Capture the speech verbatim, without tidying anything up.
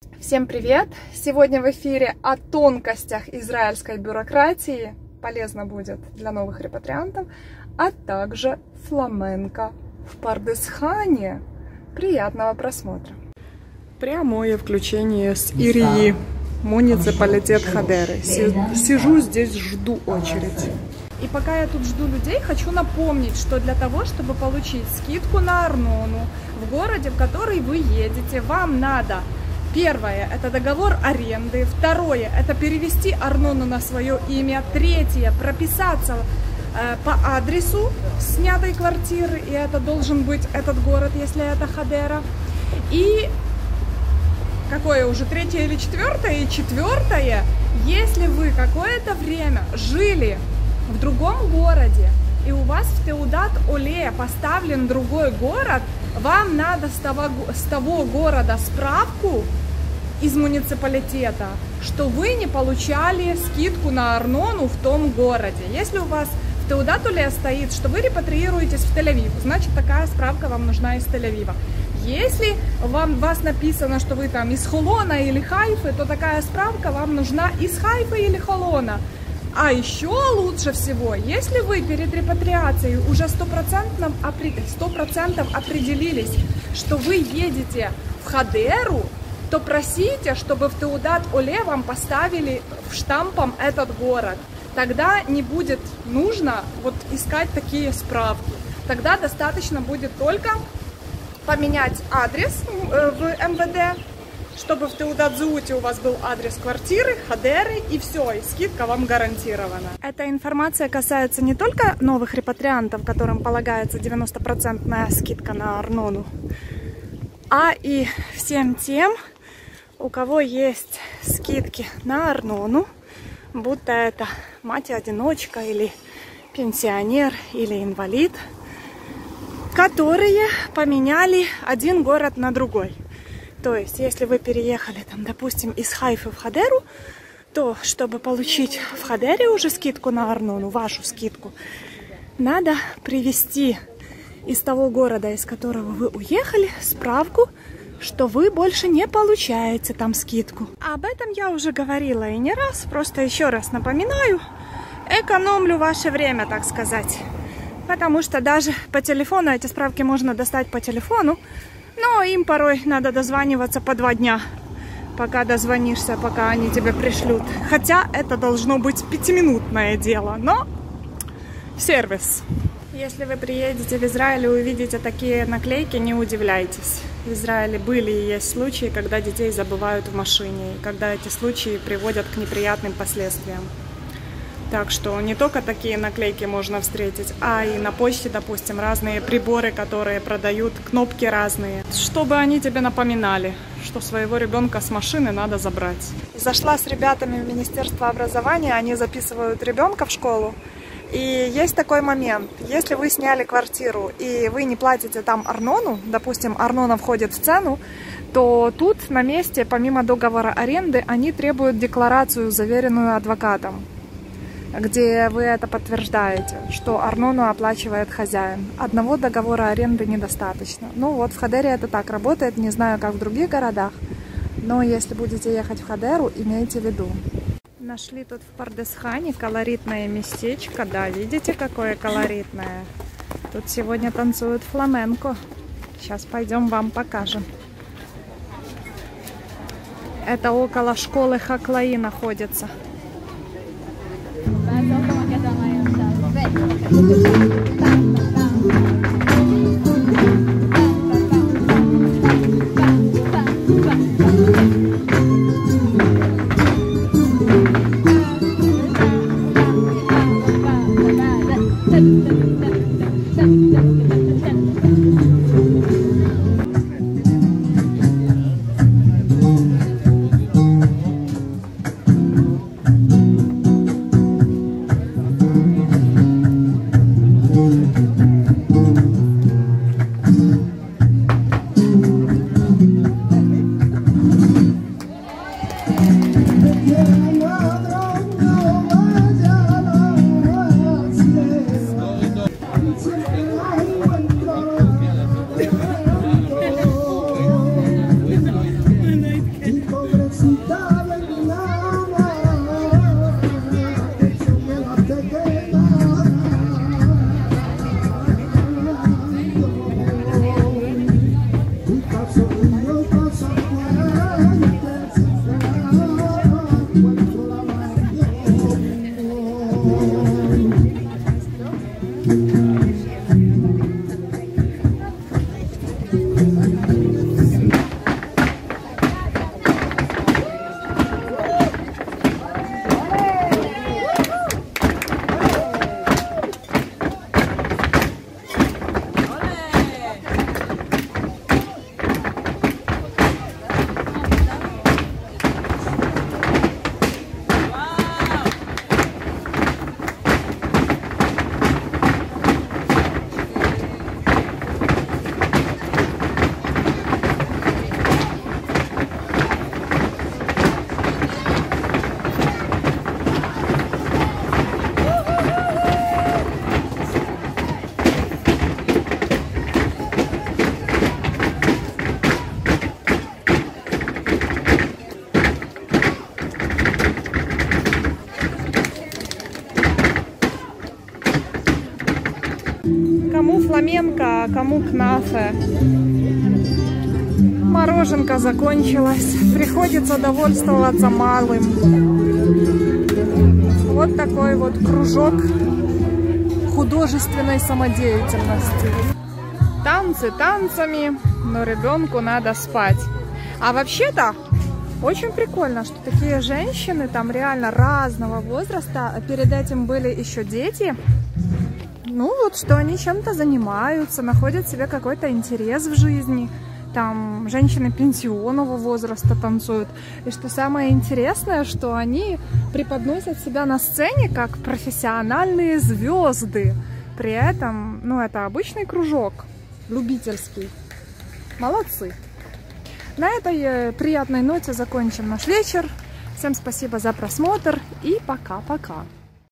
Всем привет! Сегодня в эфире о тонкостях израильской бюрократии, полезно будет для новых репатриантов, а также фламенко в Пардес-Хане. Приятного просмотра! Прямое включение с Ирии, муниципалитет Хадеры. Сижу здесь, жду очередь. И пока я тут жду людей, хочу напомнить, что для того, чтобы получить скидку на Арнону в городе, в который вы едете, вам надо: первое – это договор аренды, второе – это перевести Арнону на свое имя, третье – прописаться э, по адресу снятой квартиры, и это должен быть этот город, если это Хадера. И какое уже третье или четвертое? И четвертое – если вы какое-то время жили в другом городе, и у вас в Теудат Оле поставлен другой город, вам надо с того, с того города справку из муниципалитета, что вы не получали скидку на Арнону в том городе. Если у вас в Теудат Оле стоит, что вы репатриируетесь в Тель-Авив, значит, такая справка вам нужна из Тель-Авива. Если вам, у вас написано, что вы там из Холона или Хайфы, то такая справка вам нужна из Хайфы или Холона. А еще лучше всего, если вы перед репатриацией уже сто процентов определились, что вы едете в Хадеру, то просите, чтобы в Теудат Оле вам поставили штампом этот город. Тогда не будет нужно вот искать такие справки. Тогда достаточно будет только поменять адрес в эм вэ дэ, чтобы в Теудат Зууте у вас был адрес квартиры, Хадеры, и все, и скидка вам гарантирована. Эта информация касается не только новых репатриантов, которым полагается девяносто процентов скидка на Арнону, а и всем тем, у кого есть скидки на Арнону, будто это мать-одиночка или пенсионер или инвалид, которые поменяли один город на другой. То есть, если вы переехали, там, допустим, из Хайфы в Хадеру, то, чтобы получить в Хадере уже скидку на Арнону, вашу скидку, надо привезти из того города, из которого вы уехали, справку, что вы больше не получаете там скидку. Об этом я уже говорила и не раз, просто еще раз напоминаю, экономлю ваше время, так сказать. Потому что даже по телефону, эти справки можно достать по телефону, но им порой надо дозваниваться по два дня, пока дозвонишься, пока они тебе пришлют. Хотя это должно быть пятиминутное дело, но сервис. Если вы приедете в Израиль и увидите такие наклейки, не удивляйтесь. В Израиле были и есть случаи, когда детей забывают в машине, и когда эти случаи приводят к неприятным последствиям. Так что не только такие наклейки можно встретить, а и на почте, допустим, разные приборы, которые продают, кнопки разные, чтобы они тебе напоминали, что своего ребенка с машины надо забрать. Зашла с ребятами в Министерство образования, они записывают ребенка в школу. И есть такой момент, если вы сняли квартиру и вы не платите там Арнону, допустим, Арнона входит в цену, то тут на месте, помимо договора аренды, они требуют декларацию, заверенную адвокатом, где вы это подтверждаете, что Арнону оплачивает хозяин. Одного договора аренды недостаточно. Ну вот в Хадере это так работает, не знаю, как в других городах, но если будете ехать в Хадеру, имейте в виду. Нашли тут в Пардес-Хане колоритное местечко, да, видите, какое колоритное. Тут сегодня танцуют фламенко. Сейчас пойдем вам покажем. Это около школы Хаклаи находится. фламенко, а кому кнафе. Мороженка закончилась. Приходится довольствоваться малым. Вот такой вот кружок художественной самодеятельности. Танцы танцами, но ребенку надо спать. А вообще-то очень прикольно, что такие женщины там реально разного возраста, а перед этим были еще дети. Ну вот, что они чем-то занимаются, находят себе какой-то интерес в жизни. Там женщины пенсионного возраста танцуют. И что самое интересное, что они преподносят себя на сцене как профессиональные звезды. При этом, ну, это обычный кружок, любительский. Молодцы. На этой приятной ноте закончим наш вечер. Всем спасибо за просмотр и пока-пока.